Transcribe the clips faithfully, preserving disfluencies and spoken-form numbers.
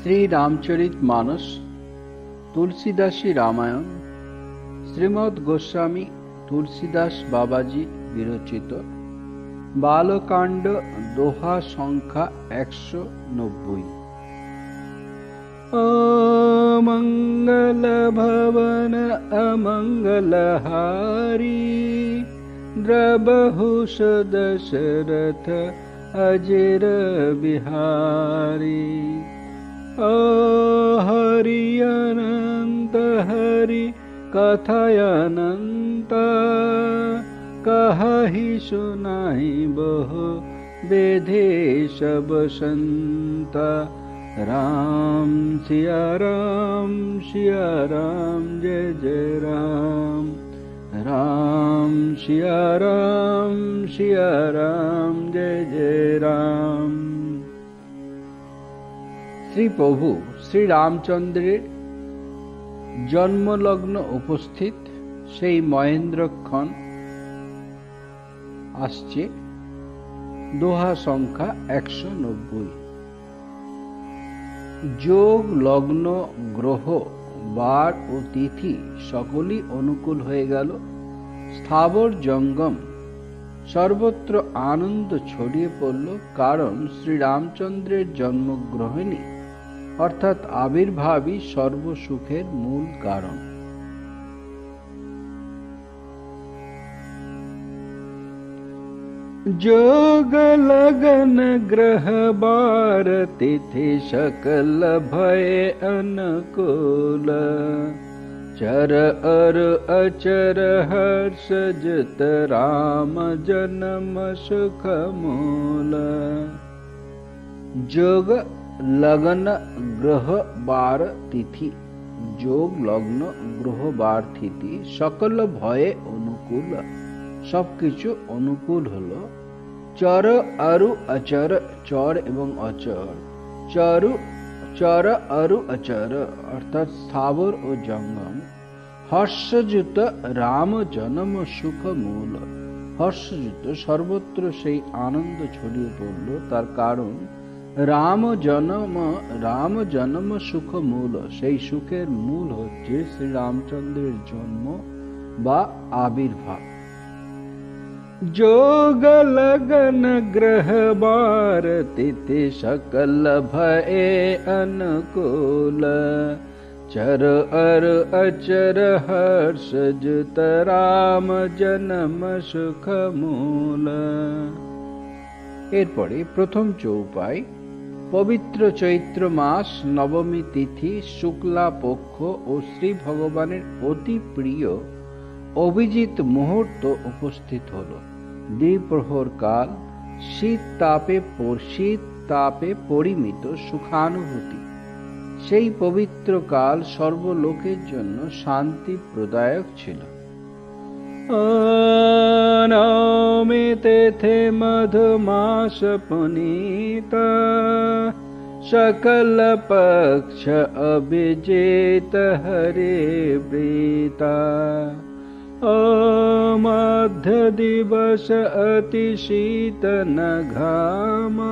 শ্রী রামচরিত মানস, তুলসীদাসী রামায়ণ, শ্রীমদ গোস্বামী তুলসীদাস বাবাজি বিরচিত বালকাণ্ড, দোহা সংখ্যা একশো নব্বই। অমঙ্গল ভবন অমঙ্গলহারি, দ্রবহুষ দশরথ अजिर बिहारी। ओ हरि अनंत हरि कथयनंत, कहि सुनाहि बहु विदेश बसंत। राम सिया राम सिया राम जय जय राम, राम सिया राम सिया राम जय जय राम। শ্রী প্রভু শ্রী রামচন্দ্রের জন্মলগ্ন উপস্থিত সেই মহেন্দ্রক্ষণ আসছে দোহা সংখ্যা একশো নব্বই। যোগ লগ্ন গ্রহ বার ও তিথি সকলই অনুকূল হয়ে গেল। স্থাবর জঙ্গম সর্বত্র আনন্দ ছড়িয়ে পড়ল, কারণ শ্রী রামচন্দ্রের জন্মগ্রহণই অর্থাৎ আবির্ভাবই সর্বসুখের মূল কারণ। যোগ লগন গ্রহ বার তিথি সকল ভয় অনুকূল। चर अर अचर हर्ष जित राम जन्म सुख मूल। যোগ লগন গ্রহ বার তিথি, যোগ লগ্ন গ্রহ বার তিথি সকল ভয়ে অনুকূল, সবকিছু অনুকূল হলো। চর আরু অচর, চর এবং অচর, চরু চর আরু অচর অর্থাৎ স্থাবর ও জঙ্গম। হর্ষযুত রাম জনম সুখ মূল, হর্ষযুত সর্বত্র সেই আনন্দ ছড়িয়ে পড়ল, তার কারণ রাম জনম রাম জনম সুখ মূল, সেই সুখের মূল হচ্ছে শ্রী রামচন্দ্রের জন্ম বা আবির্ভাব। যোগ লগন গ্রহ বার তিথি সকল ভয় অনুকূল। চর অর অচর হর্ষ যুত রাম জন্ম সুখ মূল। এরপরে প্রথম চৌপাই। পবিত্র চৈত্র মাস, নবমী তিথি, শুক্লা পক্ষ ও শ্রী ভগবানের অতি প্রিয় অভিজিৎ মুহূর্ত উপস্থিত হল। দ্বিপ্রহর কাল, শীত তাপে শীত তাপে পরিমিত সুখানুভূতি। সেই পবিত্র কাল সর্বলোকের জন্য শান্তি প্রদায়ক ছিল। নবমী তিথি মধুমাস পুনীত, সকল পক্ষ অভিজিত হরে প্रीता। ओ मध्य दिवस अति शीत न घामा,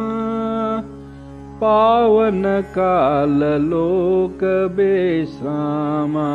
पावन काल लोक विश्रामा।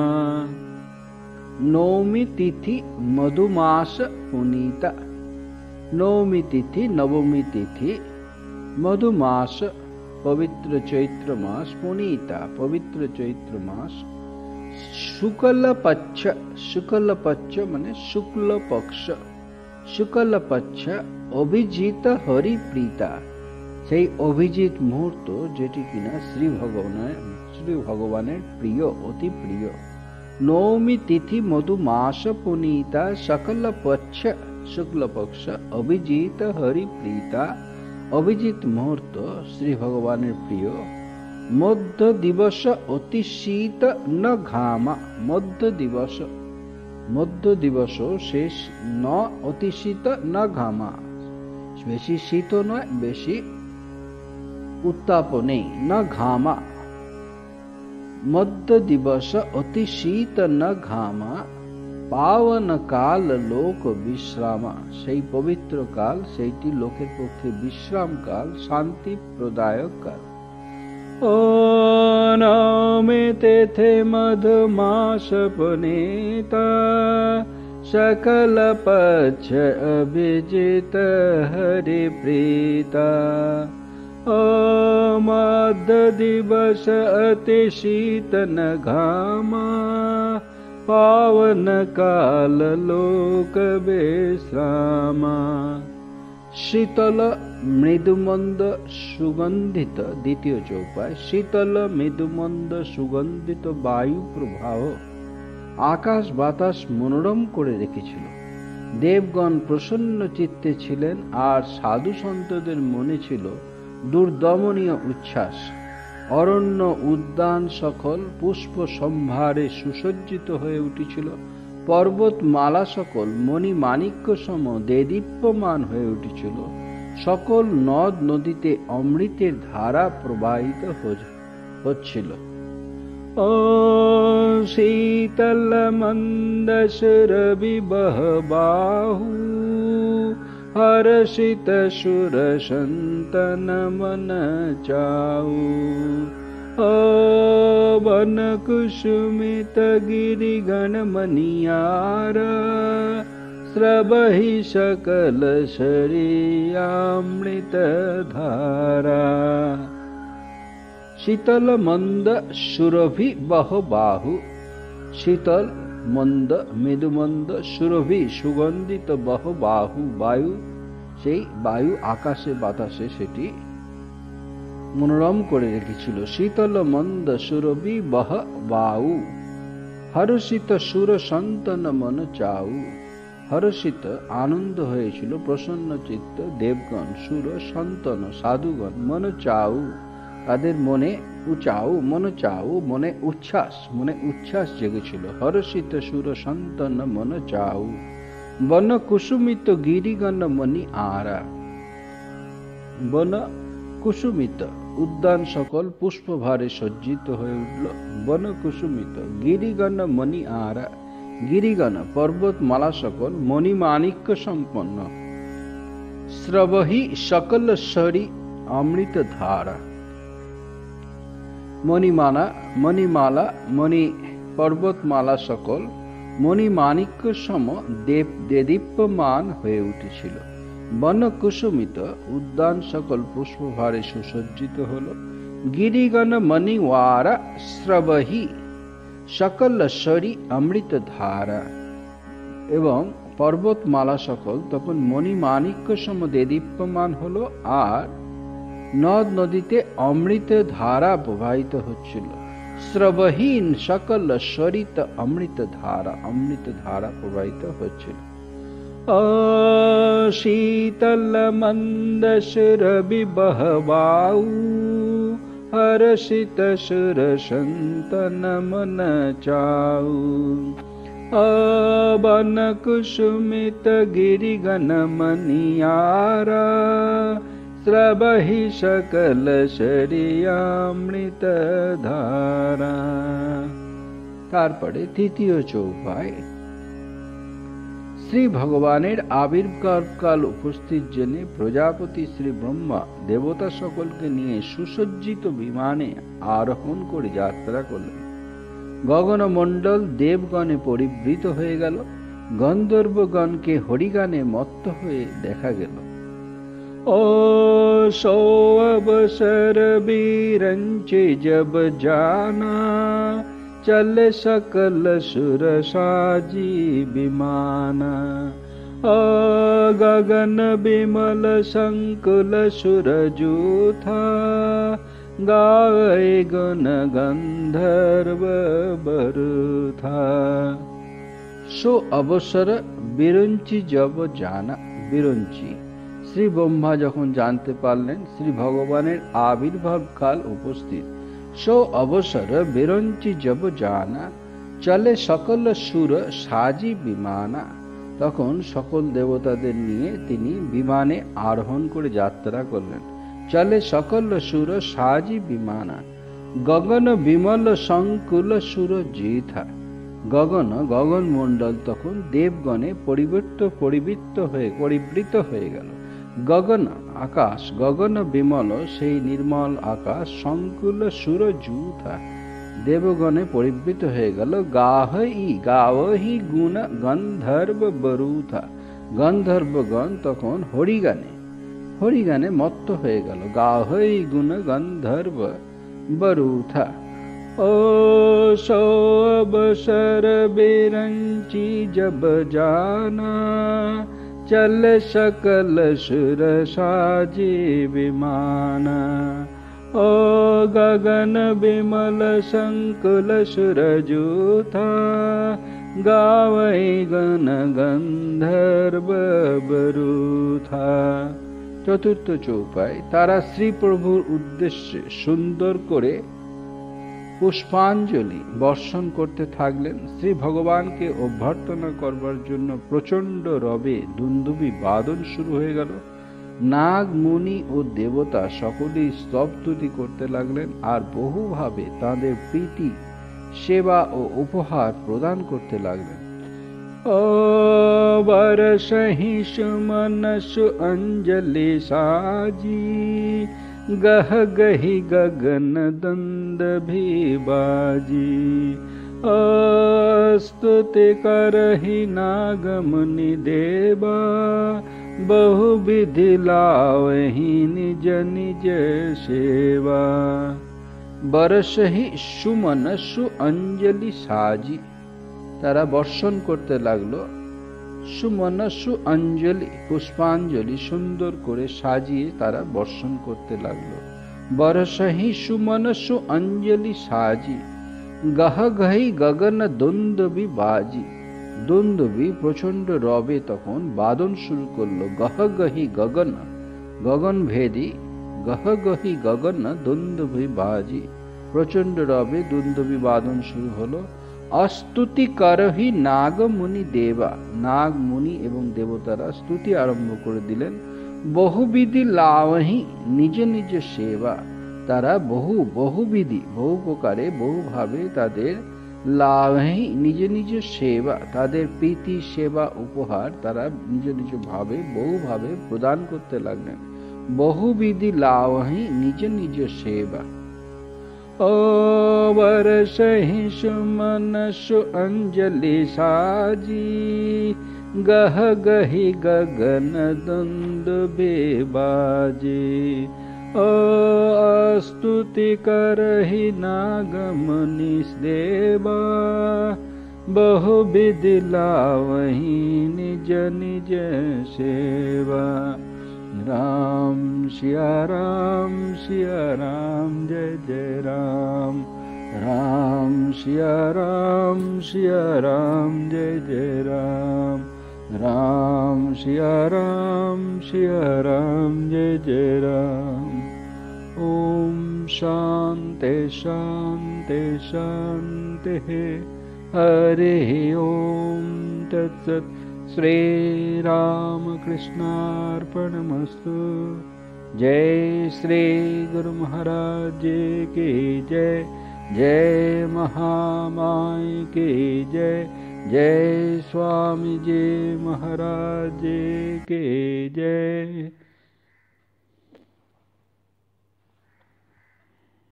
नवमी तिथि मधुमास पुनीता, नवमी तिथि नवमी तिथि मधुमास पवित्र चैत्र मास, पुनीता पवित्र चैत्र मास। शुक्ल पक्ष, शुक्ल पक्ष माने शुक्ल पक्ष, शुक्ल पक्ष অভিজিত হরি প্রীতা, সেই অভিজিৎ মুহূর্ত যেটি কিনা শ্রী ভগবানের শ্রী ভগবানের প্রিয়, অতি প্রিয়। নবমী তিথি মধুমাস পুনীতা, সকল পক্ষ শুক্ল পক্ষ অভিজিত হরি প্রীতা, অভিজিৎ মুহূর্ত শ্রী ভগবানের প্রিয়। মধ্য দিবস অতি শীত ন ঘামা, মধ্য দিবস মধ্য দিবস শেষ ন অতি শীত ন ঘামা, বেশি শীত নয় বেশি উত্তাপ নেই। ন ঘামা মধ্য দিবস অতি শীত ন ঘামা, পাবন কাল লোক বিশ্রামা, সেই পবিত্র কাল সেইটি লোকের পক্ষে বিশ্রাম কাল, শান্তি প্রদায়ক কাল। ओ नौमे तेथे मधुमास पुनीता सकल पक्ष अभिजित हरि प्रीता। ओ मध्य दिवस अति शीतन घामा पावन काल लोक विश्रामा। शीतल মৃদুমন্দ সুগন্ধিত, দ্বিতীয় চৌপায়, শীতল মৃদুমন্দ সুগন্ধিত বায়ু প্রবাহ আকাশ বাতাস মনোরম করে রেখেছিল। দেবগণ প্রসন্ন চিত্তে ছিলেন, আর সাধু সন্তদের মনে ছিল দুর্দমনীয় উচ্ছ্বাস। অরণ্য উদ্যান সকল পুষ্প সম্ভারে সুসজ্জিত হয়ে উঠেছিল। পর্বতমালা সকল মণি মাণিক্য সম দেদীপ্যমান হয়ে উঠেছিল। সকল নদ নদীতে অমৃতের ধারা প্রবাহিত হচ্ছিল। ও শীতল মন্দস রবি বহবাহু হর্ষিত সুর সন্তন মন চাউ। ও বন কুসুমিত গিরি গণ মনিয়ারা স্রবহি সকল শরিয়ামৃত ধারা। শীতল মন্দ সুরভি বহবাহু, শীতল মন্দ মৃদুমন্দ সুরভি সুগন্ধিত বহবাহু বায়ু, সেই বায়ু আকাশে বাতাসে সেটি মনোরম করে রেখেছিল। শীতল মন্দ সুরভি বহবাহু হর্ষিত সুর সন্তন মন চাউ। হর্ষিত আনন্দ হয়েছিল, প্রসন্ন চিত্ত দেবগণ, সুর সন্তন সাধুগণ, মন চাউ তাদের মনে উচাউ, মন চাউ মনে উচ্ছ্বাস, মনে উচ্ছ্বাস জেগেছিল। হর্ষিত সুর সন্তন মন চাউ। বন কুসুমিত গিরিগণ মণি আরা, বন কুসুমিত উদ্যান সকল পুষ্পভারে সজ্জিত হয়ে উঠল। বন কুসুমিত গিরিগণ মণি আরা, গিরিগণ পর্বতমালা সকল মণিমাণিক্য সম্পন্ন। স্রবহি সকল স্বরী অমৃত ধারা। মণিমালা মণিমালা মণি পর্বতমালা সকল মণিমাণিক্য সম দেব দেদীপ্যমান হয়ে উঠেছিল। বন কুসুমিত উদ্যান সকল পুষ্পভারে সুসজ্জিত হল। গিরিগণ মণিওয়ারা স্রবহি সকল স্বরী অমৃত ধারা, এবং পর্বতমালা সকল তখন মণিমাণিক্য সম দেদীপ্যমান হল, আর নদ নদীতে অমৃত ধারা প্রবাহিত হচ্ছিল। স্রবহীন সকল স্বরিত অমৃত ধারা, অমৃত ধারা প্রবাহিত হচ্ছিল। ও শীতল মন্দ সুরভি বহবাউ হর্ষিত সুর সন্তন মন চাউ। ও বন কুসুমিত গিরিগণ মনিয়ারা স্রবহি সকল শরিয়ামৃত ধারা। তারপরে তৃতীয় চৌপায়, শ্রী ভগবানের আবির্ভাব কাল উপস্থিত জেনে প্রজাপতি শ্রী ব্রহ্মা দেবতা সকলকে নিয়ে সুসজ্জিত বিমানে আরোহণ করে যাত্রা করলেন। গগনমণ্ডল দেবগণে পরিবৃত হয়ে গেল। গন্ধর্বগণকে হরিগানে মত্ত হয়ে দেখা গেল। ও সো অবসর বীরঞ্চে জব জানা চল সকল সুর সাজি বিমানা। ও গগন বিমল সংকুল সুর জূথা গায়ে গুণ গন্ধর্ব বরুথা। সো অবসর বিরঞ্চি জব জানা, বিরঞ্চি শ্রী ব্রহ্মা যখন জানতে পারলেন শ্রী ভগবানের আবির্ভাব কাল উপস্থিত। সো অবসর বিরঞ্চি জব জানা চলে সকল সুর সাজি বিমানা, তখন সকল দেবতাদের নিয়ে তিনি বিমানে আরোহণ করে যাত্রা করলেন। চলে সকল সুর সাজি বিমানা। গগন বিমল সংকুল সুর জিথা, গগন গগন মণ্ডল তখন দেবগণে পরিবৃত্ত পরিবৃত্ত হয়ে পরিবৃত হয়ে গেল। গগন আকাশ গগন বিমল, সেই নির্মল আকাশ সংকুল সুর জুথা, দেবগণে পরিবৃত হয়ে গেল। গাহি গাওহি গুণ গন্ধর্ব বরুথা, গন্ধর্বগণ তখন হরিগানে হরিগানে মত্ত হয়ে গেল। গাহি গুণ গন্ধর্ব বরুথা। ओ सो अवसर बिरंची जब जाना, चल सकल सुर साजी विमाना। ओ गगन बिमल संकुल सुर जूथा, गावै गण गंधर्व बरूथा। চতুর্থ চৌপাই, তারা শ্রী প্রভুর উদ্দেশ্যে সুন্দর করে পুষ্পাঞ্জলি বর্ষণ করতে থাকলেন। শ্রী ভগবানকে অভ্যর্থনা করবার জন্য প্রচণ্ড রবে দুন্দুভি বাদন শুরু হয়ে গেল। নাগ মুনি ও দেবতা সকলেই স্তবস্তুতি করতে লাগলেন আর বহুভাবে তাদের প্রীতি সেবা ও উপহার প্রদান করতে লাগলেন। ও বরসহি সুমনসু অঞ্জলি সাজি, गह गही गगन दंद भी बाजी। स्तुति करहि नागमुनि देवा, बहु विधि लावहि निज निज सेवा। बरसहि सुमनसु अंजलि साजी, তারা বর্ষণ করতে লাগলো সুমনসু অঞ্জলি, পুষ্পাঞ্জলি সুন্দর করে সাজিয়ে তারা বর্ষণ করতে লাগলো। বরসহি সুমনসু অঞ্জলি সাজি, গহ গহি গগন দুন্দুভি বাজি। দুন্দুভি প্রচন্ড রবে তখন বাদন শুরু করলো। গহ গহি গগন, গগন ভেদি, গহ গহি গগন দুন্দুভি বাজি। প্রচন্ড রবে দুন্দুভি বাদন শুরু হলো। অস্তুতি করহি নাগ মুনি দেবা, নাগ মুনি এবং দেবতারা স্তুতি আরম্ভ করে দিলেন। বহুবিধি লাওহি নিজ নিজ সেবা, তারা বহু বহুবিধি বহু প্রকারে বহুভাবে তাদের লাওহি নিজ নিজ সেবা, তাদের প্রীতি সেবা উপহার তারা নিজ নিজ ভাবে বহুভাবে প্রদান করতে লাগলেন। বহুবিধি লাওহি নিজ নিজ সেবা। ओ बरसहि सुमनसु अंजलि साजी, गह गही गगन दुंदुभि बाजी। ओ स्तुति करहि नागमुनि देवा, बहु विधि लावहि निज निज सेवा। राम सिया राम सिया राम जय जय राम। राम सिया राम सिया राम जय जय राम। राम सिया राम सिया राम जय जय राम। ओम शांति शांति शांति। हरि ओम तत्सत्। श्री राम कृष्णार्पणमस्तु। जय श्री गुरु महाराज की जय। जय महामाई की जय। जय स्वामी जी महाराज की जय।